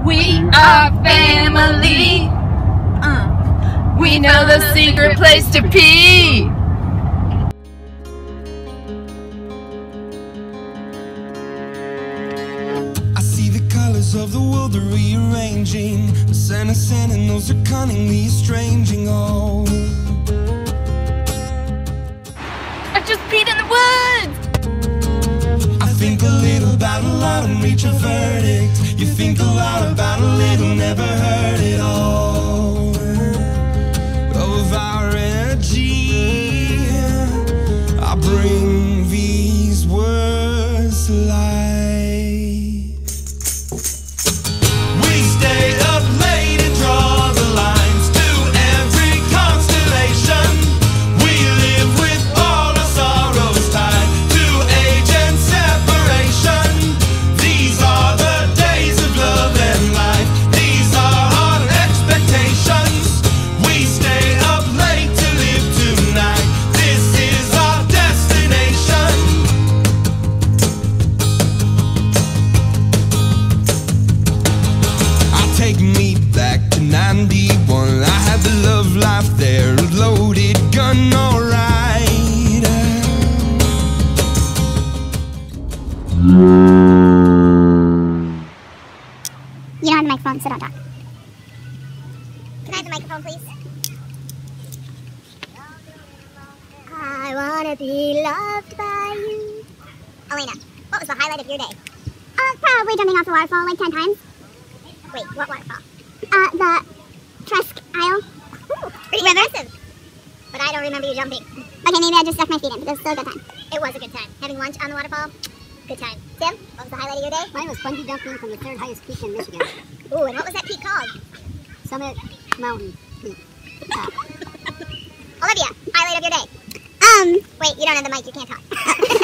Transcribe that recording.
We are family. We know the secret place to pee. I see the colors of the world are rearranging. The sun is and those are cunningly estranging all. I just peed in the woods. I think a little about a lot and reach a verdict. You think a lot about a little, never heard it all. Of our energy, I bring these words to life. We stay up late and draw the lines to every constellation. We live with all our sorrows tied to age and separation. These are the days of love and life. These are our expectations. We stay up late to live tonight. This is our destination. Take me back to 91. I had the love life there, a loaded gun, alright. You don't have the microphone, so don't talk. Can I have the microphone, please? I wanna be loved by you. Elena, what was the highlight of your day? Probably jumping off the waterfall like 10 times. Wait, what waterfall? The Tresk Isle. Ooh, pretty impressive. But I don't remember you jumping. Okay, maybe I just stuck my feet in, but it was still a good time. It was a good time. Having lunch on the waterfall, good time. Tim, what was the highlight of your day? Mine was bungee jumping from the third highest peak in Michigan. Ooh, and what was that peak called? Summit Mountain Peak. Olivia, highlight of your day? Wait, you don't have the mic, you can't talk.